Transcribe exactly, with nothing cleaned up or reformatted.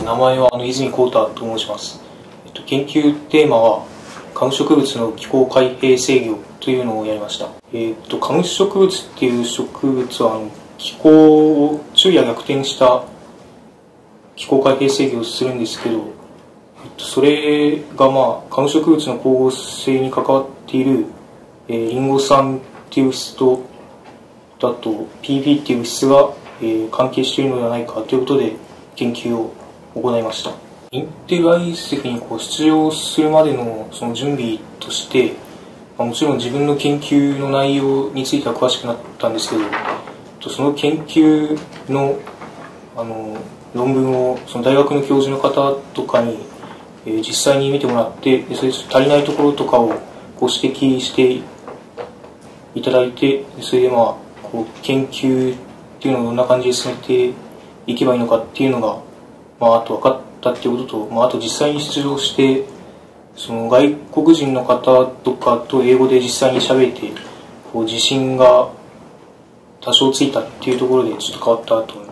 名前はあの泉浩太と申します。えっと、研究テーマは花粉植物の気候開閉制御というのをやりました。えっと、花粉植物っていう植物はあの気候を昼夜逆転した気候開閉制御をするんですけど、えっと、それがまあ花粉植物の光合成に関わっている、えー、リンゴ酸っていう物質とあと ピービー っていう物質が、えー、関係しているのではないかということで研究を行いました。インテル アイエスエフ にこう出場するまでのその準備として、まあ、もちろん自分の研究の内容については詳しくなったんですけど、その研究の、あの論文をその大学の教授の方とかに、えー、実際に見てもらって、それで足りないところとかをこう指摘していただいて、それでまあこう研究っていうのをどんな感じで進めていけばいいのかっていうのが、まあ、あと分かったっていうことと、まあ、あと実際に出場してその外国人の方とかと英語で実際に喋ってこう自信が多少ついたっていうところでちょっと変わったと思います。